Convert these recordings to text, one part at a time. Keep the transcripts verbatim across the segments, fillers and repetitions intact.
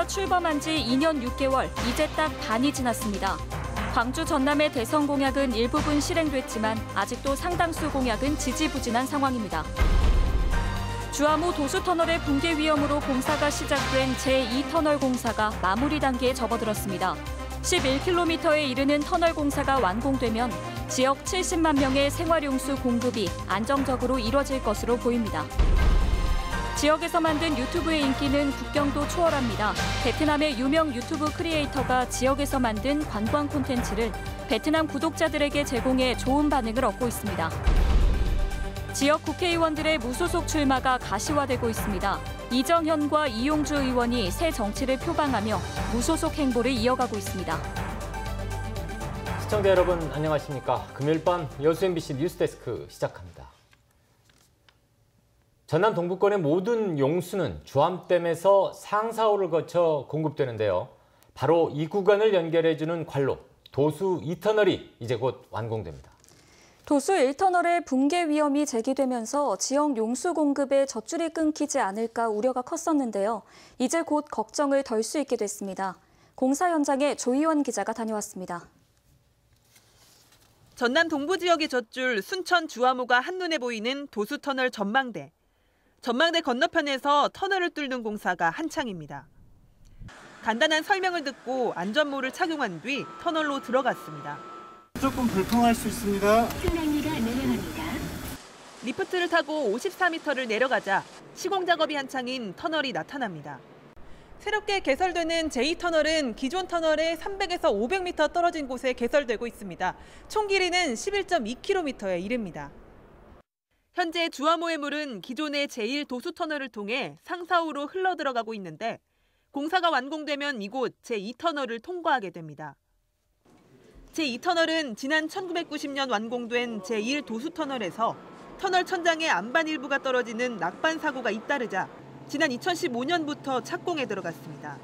정부가 출범한 지 이 년 육 개월, 이제 딱 반이 지났습니다. 광주 전남의 대선 공약은 일부분 실행됐지만 아직도 상당수 공약은 지지부진한 상황입니다. 주암호 도수터널의 붕괴 위험으로 공사가 시작된 제이 터널 공사가 마무리 단계에 접어들었습니다. 십일 킬로미터에 이르는 터널 공사가 완공되면 지역 칠십만 명의 생활용수 공급이 안정적으로 이뤄질 것으로 보입니다. 지역에서 만든 유튜브의 인기는 국경도 초월합니다. 베트남의 유명 유튜브 크리에이터가 지역에서 만든 관광 콘텐츠를 베트남 구독자들에게 제공해 좋은 반응을 얻고 있습니다. 지역 국회의원들의 무소속 출마가 가시화되고 있습니다. 이정현과 이용주 의원이 새 정치를 표방하며 무소속 행보를 이어가고 있습니다. 시청자 여러분 안녕하십니까? 금요일 밤 여수 엠비씨 뉴스데스크 시작합니다. 전남 동부권의 모든 용수는 주암댐에서 상사호를 거쳐 공급되는데요. 바로 이 구간을 연결해주는 관로, 도수 이 터널이 이제 곧 완공됩니다. 도수 일 터널의 붕괴 위험이 제기되면서 지역 용수 공급에 젖줄이 끊기지 않을까 우려가 컸었는데요. 이제 곧 걱정을 덜 수 있게 됐습니다. 공사 현장에 조희원 기자가 다녀왔습니다. 전남 동부 지역의 젖줄 순천 주암호가 한눈에 보이는 도수터널 전망대. 전망대 건너편에서 터널을 뚫는 공사가 한창입니다. 간단한 설명을 듣고 안전모를 착용한 뒤 터널로 들어갔습니다. 조금 불편할 수 있습니다. 승강기가 내려갑니다. 리프트를 타고 오십사 미터를 내려가자 시공 작업이 한창인 터널이 나타납니다. 새롭게 개설되는 제이 터널은 기존 터널의 삼백에서 오백 미터 떨어진 곳에 개설되고 있습니다. 총 길이는 십일 점 이 킬로미터에 이릅니다. 현재 주암호의 물은 기존의 제일 도수터널을 통해 상사호로 흘러들어가고 있는데 공사가 완공되면 이곳 제이 터널을 통과하게 됩니다. 제이 터널은 지난 천구백구십 년 완공된 제일 도수터널에서 터널 천장의 안반 일부가 떨어지는 낙반 사고가 잇따르자 지난 이천십오 년부터 착공에 들어갔습니다.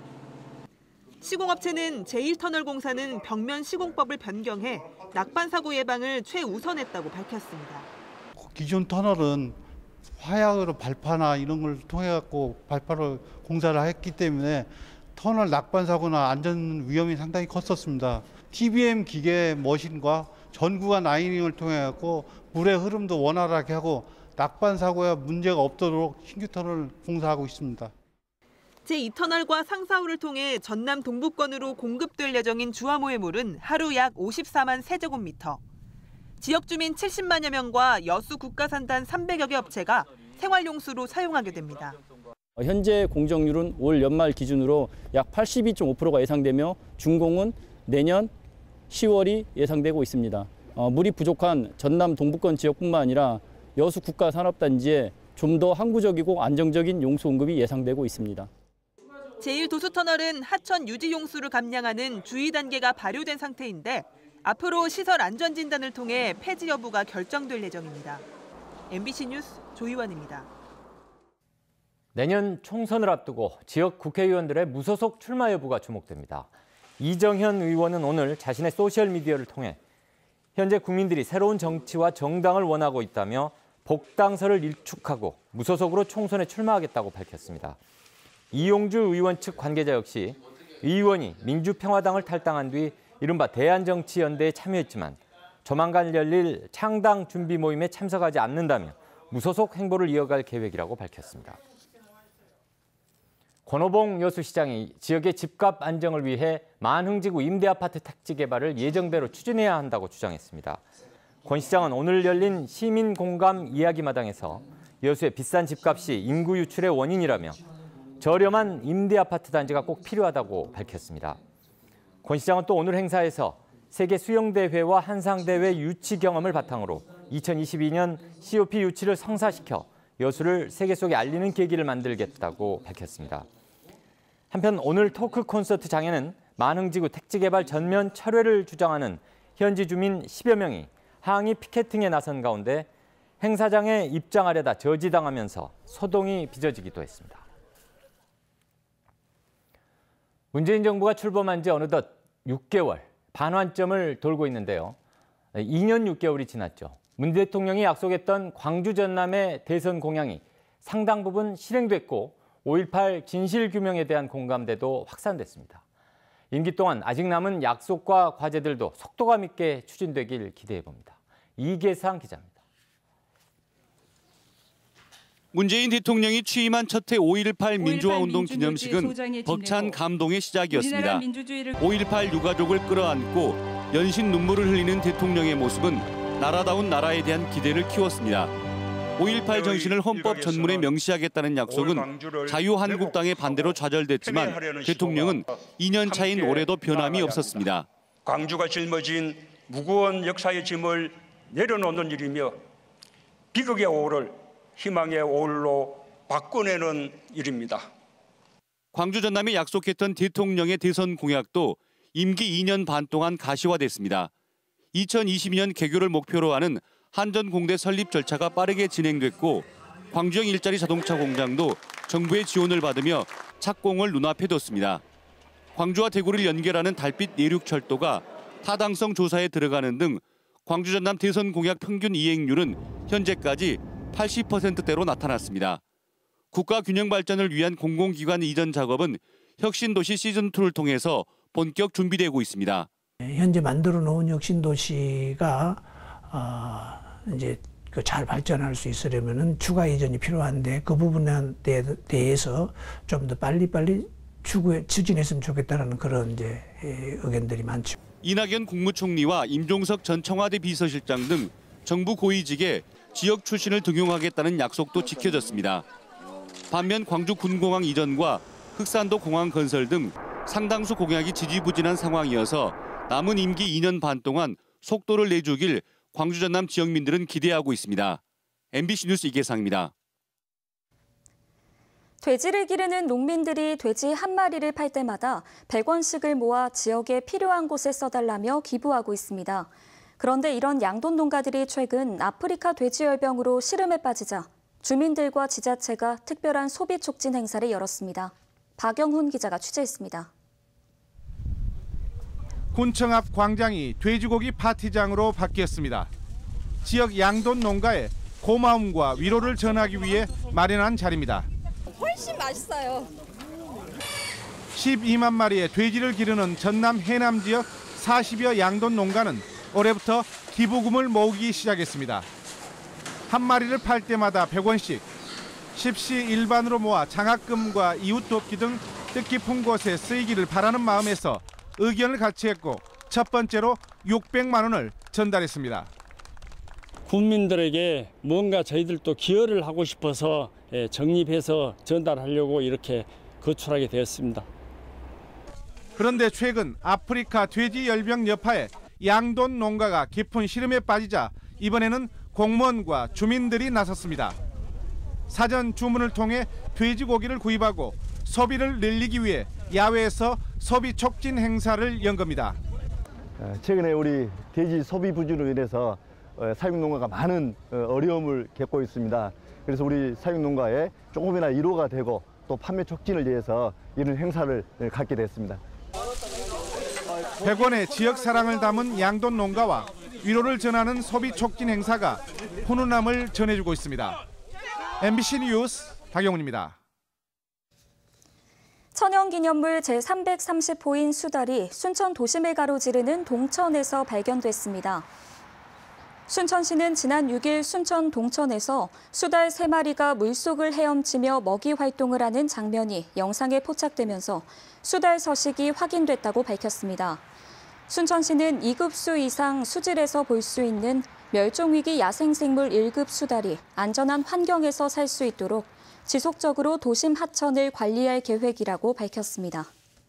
시공업체는 제일 터널 공사는 벽면 시공법을 변경해 낙반 사고 예방을 최우선했다고 밝혔습니다. 기존 터널은 화약으로 발파나 이런 걸 통해 갖고 발파로 공사를 했기 때문에 터널 낙반 사고나 안전 위험이 상당히 컸었습니다. 티비엠 기계 머신과 전구간 라이닝을 통해 갖고 물의 흐름도 원활하게 하고 낙반 사고에 문제가 없도록 신규 터널을 공사하고 있습니다. 제이 터널과 상사호를 통해 전남 동부권으로 공급될 예정인 주암호의 물은 하루 약 오십사만 세제곱미터. 지역 주민 칠십만여 명과 여수 국가산단 삼백여 개 업체가 생활용수로 사용하게 됩니다. 현재 공정률은 올 연말 기준으로 약 팔십이 점 오 퍼센트가 예상되며 준공은 내년 시월이 예상되고 있습니다. 어, 물이 부족한 전남 동부권 지역뿐만 아니라 여수 국가산업단지에 좀 더 항구적이고 안정적인 용수 공급이 예상되고 있습니다. 제일 도수터널은 하천 유지 용수를 감량하는 주의 단계가 발효된 상태인데 앞으로 시설 안전 진단을 통해 폐지 여부가 결정될 예정입니다. 엠비씨 뉴스 조희원입니다. 내년 총선을 앞두고 지역 국회의원들의 무소속 출마 여부가 주목됩니다. 이정현 의원은 오늘 자신의 소셜미디어를 통해 현재 국민들이 새로운 정치와 정당을 원하고 있다며 복당서를 일축하고 무소속으로 총선에 출마하겠다고 밝혔습니다. 이용주 의원 측 관계자 역시 의원이 민주평화당을 탈당한 뒤 이른바 대한정치연대에 참여했지만 조만간 열릴 창당 준비 모임에 참석하지 않는다며 무소속 행보를 이어갈 계획이라고 밝혔습니다. 권오봉 여수시장이 지역의 집값 안정을 위해 만흥지구 임대아파트 택지 개발을 예정대로 추진해야 한다고 주장했습니다. 권 시장은 오늘 열린 시민공감 이야기마당에서 여수의 비싼 집값이 인구 유출의 원인이라며 저렴한 임대아파트 단지가 꼭 필요하다고 밝혔습니다. 권 시장은 또 오늘 행사에서 세계 수영대회와 한상대회 유치 경험을 바탕으로 이천이십이 년 씨오피 유치를 성사시켜 여수를 세계 속에 알리는 계기를 만들겠다고 밝혔습니다. 한편 오늘 토크 콘서트 장에는 만흥지구 택지 개발 전면 철회를 주장하는 현지 주민 십여 명이 항의 피켓팅에 나선 가운데 행사장에 입장하려다 저지당하면서 소동이 빚어지기도 했습니다. 문재인 정부가 출범한 지 어느덧 육 개월, 반환점을 돌고 있는데요. 이 년 육 개월이 지났죠. 문 대통령이 약속했던 광주 전남의 대선 공약이 상당 부분 실행됐고 오일팔 진실규명에 대한 공감대도 확산됐습니다. 임기 동안 아직 남은 약속과 과제들도 속도감 있게 추진되길 기대해봅니다. 이계상 기자입니다. 문재인 대통령이 취임한 첫 해 오일팔 민주화운동 기념식은 벅찬 감동의 시작이었습니다. 오일팔 유가족을 끌어안고 연신 눈물을 흘리는 대통령의 모습은 나라다운 나라에 대한 기대를 키웠습니다. 오일팔 정신을 헌법 전문에 명시하겠다는 약속은 자유한국당의 반대로 좌절됐지만 대통령은 이 년 차인 올해도 변함이 없었습니다. 광주가 짊어진 무거운 역사의 짐을 내려놓는 일이며 비극의 오를 희망의 오울로 바꿔내는 일입니다. 광주 전남이 약속했던 대통령의 대선 공약도 임기 이 년 반 동안 가시화됐습니다. 이천이십이 년 개교를 목표로 하는 한전공대 설립 절차가 빠르게 진행됐고 광주형 일자리 자동차 공장도 정부의 지원을 받으며 착공을 눈앞에 뒀습니다. 광주와 대구를 연결하는 달빛 내륙철도가 타당성 조사에 들어가는 등 광주 전남 대선 공약 평균 이행률은 현재까지 팔십 퍼센트대로 나타났습니다. 국가 균형 발전을 위한 공공기관 이전 작업은 혁신도시 시즌이를 통해서 본격 준비되고 있습니다. 현재 만들어 놓은 혁신도시가 어, 이제 그 잘 발전할 수 있으려면은 추가 이전이 필요한데 그 부분에 대해서 좀 더 빨리빨리 추구해, 추진했으면 좋겠다는 그런 이제 의견들이 많죠. 이낙연 국무총리와 임종석 전 청와대 비서실장 등 정부 고위직에 지역 출신을 등용하겠다는 약속도 지켜졌습니다. 반면 광주 군공항 이전과 흑산도 공항 건설 등 상당수 공약이 지지부진한 상황이어서 남은 임기 이 년 반 동안 속도를 내주길 광주 전남 지역민들은 기대하고 있습니다. 엠비씨 뉴스 이계상입니다. 돼지를 기르는 농민들이 돼지 한 마리를 팔 때마다 백 원씩을 모아 지역에 필요한 곳에 써달라며 기부하고 있습니다. 그런데 이런 양돈 농가들이 최근 아프리카 돼지열병으로 시름에 빠지자 주민들과 지자체가 특별한 소비 촉진 행사를 열었습니다. 박영훈 기자가 취재했습니다. 군청 앞 광장이 돼지고기 파티장으로 바뀌었습니다. 지역 양돈 농가에 고마움과 위로를 전하기 위해 마련한 자리입니다. 훨씬 맛있어요. 십이만 마리의 돼지를 기르는 전남 해남 지역 사십여 양돈 농가는 올해부터 기부금을 모으기 시작했습니다. 한 마리를 팔 때마다 백 원씩, 십시 일반으로 모아 장학금과 이웃돕기 등 뜻깊은 곳에 쓰이기를 바라는 마음에서 의견을 같이 했고 첫 번째로 육백만 원을 전달했습니다. 국민들에게 뭔가 저희들도 기여를 하고 싶어서 적립해서 전달하려고 이렇게 거출하게 되었습니다. 그런데 최근 아프리카 돼지 열병 여파에 양돈 농가가 깊은 시름에 빠지자 이번에는 공무원과 주민들이 나섰습니다. 사전 주문을 통해 돼지고기를 구입하고 소비를 늘리기 위해 야외에서 소비 촉진 행사를 연 겁니다. 최근에 우리 돼지 소비 부진으로 인해서 사육농가가 많은 어려움을 겪고 있습니다. 그래서 우리 사육농가에 조금이나 위로가 되고 또 판매 촉진을 위해서 이런 행사를 갖게 됐습니다. 백 원의 지역 사랑을 담은 양돈 농가와 위로를 전하는 소비 촉진 행사가 훈훈함을 전해주고 있습니다. 엠비씨 뉴스 박영훈입니다. 천연기념물 제삼백삼십 호인 수달이 순천 도심을 가로지르는 동천에서 발견됐습니다. 순천시는 지난 육 일 순천 동천에서 수달 세 마리가 물속을 헤엄치며 먹이 활동을 하는 장면이 영상에 포착되면서 수달 서식이 확인됐다고 밝혔습니다. 순천시는 이 급수 이상 수질에서 볼 수 있는 멸종위기 야생생물 일 급 수달이 안전한 환경에서 살 수 있도록 지속적으로 도심 하천을 관리할 계획이라고 밝혔습니다.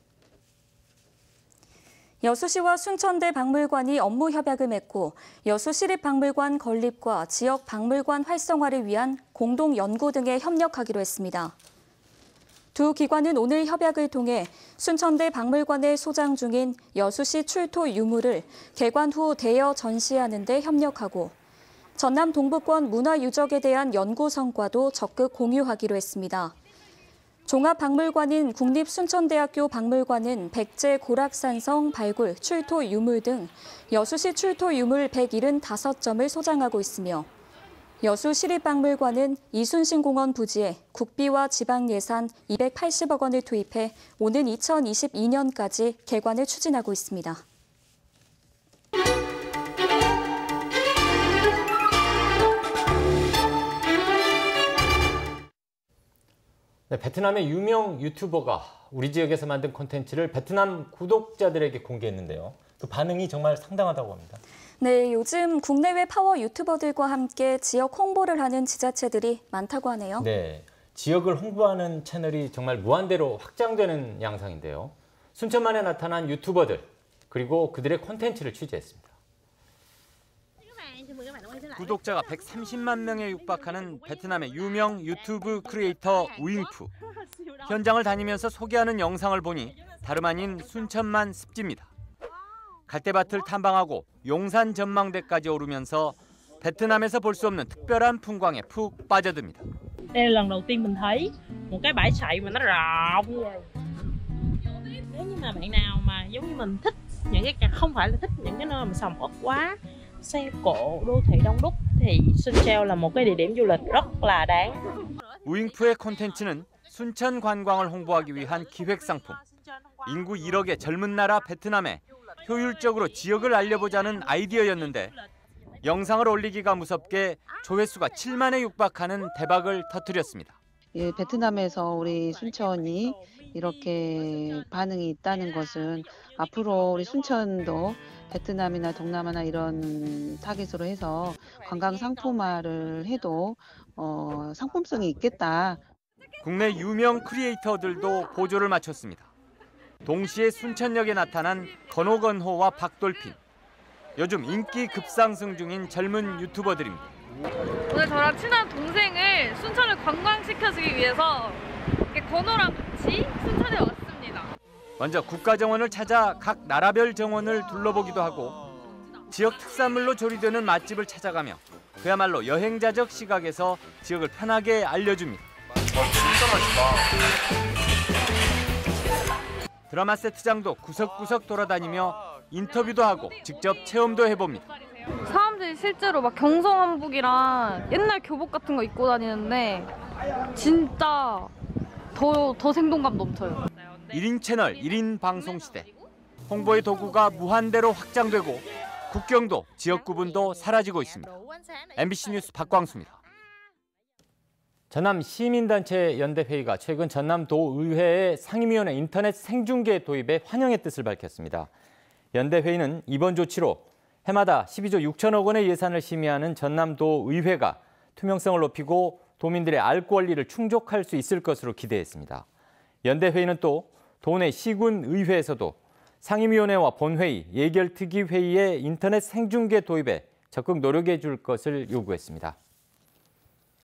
여수시와 순천대 박물관이 업무 협약을 맺고 여수시립박물관 건립과 지역 박물관 활성화를 위한 공동 연구 등에 협력하기로 했습니다. 두 기관은 오늘 협약을 통해 순천대 박물관에 소장 중인 여수시 출토 유물을 개관 후 대여 전시하는 데 협력하고 전남 동부권 문화유적에 대한 연구 성과도 적극 공유하기로 했습니다. 종합박물관인 국립순천대학교 박물관은 백제 고락산성 발굴, 출토 유물 등 여수시 출토 유물 백칠십오 점을 소장하고 있으며 여수시립박물관은 이순신 공원 부지에 국비와 지방 예산 이백팔십억 원을 투입해 오는 이천이십이 년까지 개관을 추진하고 있습니다. 네, 베트남의 유명 유튜버가 우리 지역에서 만든 콘텐츠를 베트남 구독자들에게 공개했는데요. 그 반응이 정말 상당하다고 합니다. 네, 요즘 국내외 파워 유튜버들과 함께 지역 홍보를 하는 지자체들이 많다고 하네요. 네, 지역을 홍보하는 채널이 정말 무한대로 확장되는 양상인데요. 순천만에 나타난 유튜버들, 그리고 그들의 콘텐츠를 취재했습니다. 구독자가 백삼십만 명에 육박하는 베트남의 유명 유튜브 크리에이터 우잉푸. 현장을 다니면서 소개하는 영상을 보니 다름 아닌 순천만 습지입니다. 갈대밭을 탐방하고 용산 전망대까지 오르면서 베트남에서 볼 수 없는 특별한 풍광에 푹 빠져듭니다. Đây là lần đầu tiên mình thấy một cái bãi sậy mà nó rộng như vậy. Nếu như mà bạn nào mà giống như mình thích những cái không phải là thích những cái nơi mà sầm uất quá, xe cộ, đô thị đông đúc thì Sun Cheo là một cái địa điểm du lịch rất là đáng. 우잉푸의 콘텐츠는 순천 관광을 홍보하기 위한 기획 상품. 인구 일억의 젊은 나라 베트남에 효율적으로 지역을 알려보자는 아이디어였는데 영상을 올리기가 무섭게 조회수가 칠만에 육박하는 대박을 터뜨렸습니다. 예, 베트남에서 우리 순천이 이렇게 반응이 있다는 것은 앞으로 우리 순천도 베트남이나 동남아나 이런 타깃으로 해서 관광 상품화를 해도 어, 상품성이 있겠다. 국내 유명 크리에이터들도 보조를 마쳤습니다. 동시에 순천역에 나타난 건호건호와 박돌핀. 요즘 인기 급상승 중인 젊은 유튜버들입니다. 오늘 저랑 친한 동생을 순천을 관광시켜주기 위해서 건호랑 같이 순천에 왔습니다. 먼저 국가정원을 찾아 각 나라별 정원을 둘러보기도 하고 지역 특산물로 조리되는 맛집을 찾아가며 그야말로 여행자적 시각에서 지역을 편하게 알려줍니다. 와, 진짜 맛있다. 드라마 세트장도 구석구석 돌아다니며 인터뷰도 하고 직접 체험도 해봅니다. 사람들이 실제로 막 경성한복이랑 옛날 교복 같은 거 입고 다니는데 진짜 더, 더 생동감 넘쳐요. 일 인 채널, 일 인 방송 시대. 홍보의 도구가 무한대로 확장되고 국경도 지역 구분도 사라지고 있습니다. 엠비씨 뉴스 박광수입니다. 전남 시민단체 연대회의가 최근 전남도의회의 상임위원회 인터넷 생중계 도입에 환영의 뜻을 밝혔습니다. 연대회의는 이번 조치로 해마다 십이조 육천억 원의 예산을 심의하는 전남도의회가 투명성을 높이고 도민들의 알 권리를 충족할 수 있을 것으로 기대했습니다. 연대회의는 또 도내 시군의회에서도 상임위원회와 본회의, 예결특위회의의 인터넷 생중계 도입에 적극 노력해 줄 것을 요구했습니다.